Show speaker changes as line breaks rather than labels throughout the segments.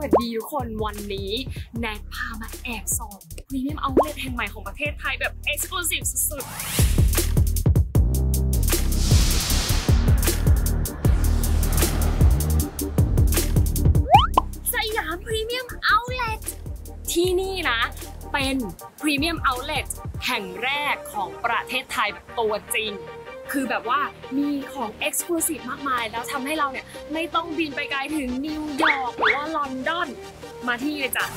วัสดีทุกคนวันนี้แนทพามาแอบส่องพรีเมียมเอาท์เลทแห่งใหม่ของประเทศไทยแบบเอ็กซ์คลูซีฟสุดๆสยามพรีเมียมเอาท์เลทที่นี่นะเป็นพรีเมียมเอาท์เลทแห่งแรกของประเทศไทยแบบตัวจริงคือแบบว่ามีของ Exclusive มากมายแล้วทำให้เราเนี่ยไม่ต้องบินไปไกลถึงนิวยอร์กหรือว่าลอนดอนมาที่นี่เลยจ้ะ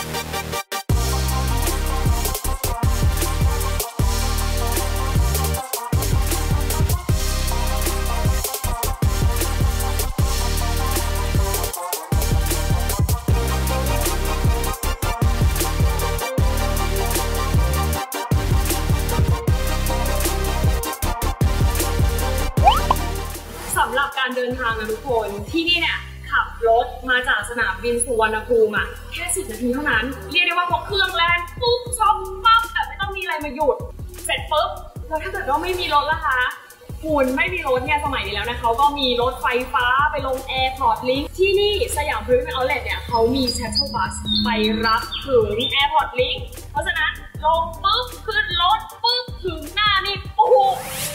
สำหรับการเดินทางนะทุกคนที่นี่เนี่ยขับรถมาจากสนามบินสุวรรณภูมิแค่10 นาทีเท่านั้นเรียกได้ว่าพอเครื่องแลนด์ปุ๊บช็อปปั๊บแต่ไม่ต้องมีอะไรมาหยุดเสร็จปุ๊บแล้วถ้าเกิดว่าไม่มีรถล่ะคะคุณไม่มีรถเนี่ยสมัยนี้แล้วนะเขาก็มีรถไฟฟ้าไปลง Airport Link ที่นี่สยามพรีเมียมเอาท์เลทเนี่ยเขามี Shuttle Bus ไปรับถึง Airport Link เพราะฉะนั้นลงปุ๊บขึ้นรถปุ๊บถึงหน้านี่ปุ๊บ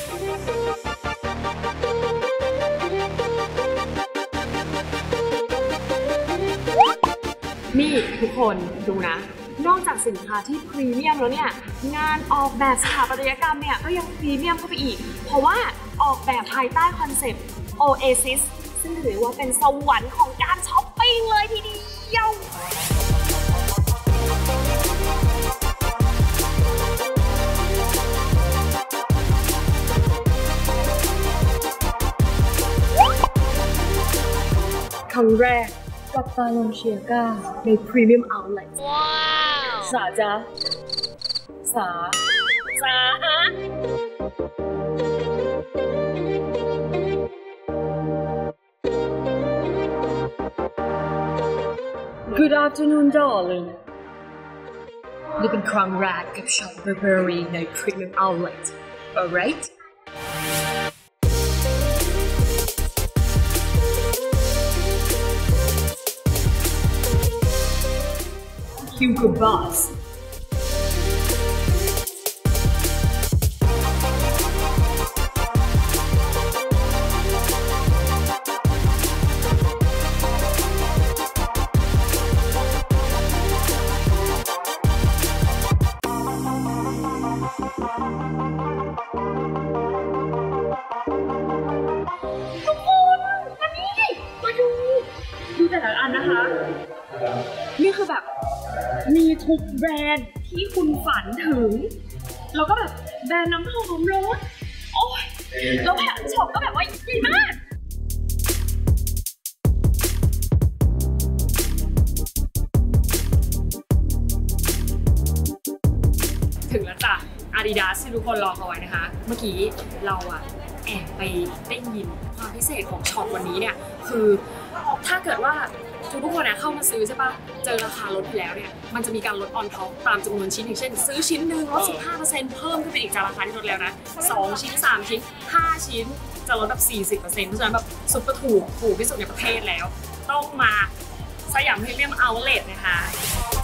นี่ทุกคนดูนะนอกจากสินค้าที่พรีเมียมแล้วเนี่ยงานออกแบบสถาปัตยกรรมเนี่ยก็ยังพรีเมียมเข้าไปอีกเพราะว่าออกแบบภายใต้คอนเซ็ปต์ Oasis ซึ่งถือว่าเป็นสวรรค์ของการช้อปปิ้งเลยทีเดียวครั้งแรกกับตาลงเชียก้าในพรีเมียมเอาท์เลทสาจ๊ะสา Good afternoon darling นี่เป็นครั้งแรกกับช็อปเบอร์เบอรี่ในพรีเมียมเอาท์เลท alright Hugo Boss ทุกคนมานี่มาดูแต่ละอันนะคะนี่คือแบบมีทุกแบรนด์ที่คุณฝันถึงแล้วก็แบบแบรนด์น้ำหอมรสโอ้ยแล้วแบบช็อปก็แบบว่าดีมากถึงแล้วจ้ะ Adidas ที่ทุกคนรอเขาไว้นะคะเมื่อกี้เราแอบไปได้ยินความพิเศษของช็อปวันนี้เนี่ยคือถ้าเกิดว่าทุกคนเข้ามาซื้อใช่ปะเจอราคาลดแล้วเนี่ยมันจะมีการลดออนท็อปตามจำนวนชิ้นอย่างเช่นซื้อชิ้นหนึ่งลด 15% เพิ่มขึ้นไปอีกจากราคาที่ลดแล้วนะ2 ชิ้น 3 ชิ้น 5 ชิ้นจะลดแบบ 40% เพราะฉะนั้นแบบซุปเปอร์ถูกที่สุดในประเทศแล้วต้องมาสยามพรีเมียมเอาท์เลทนะคะ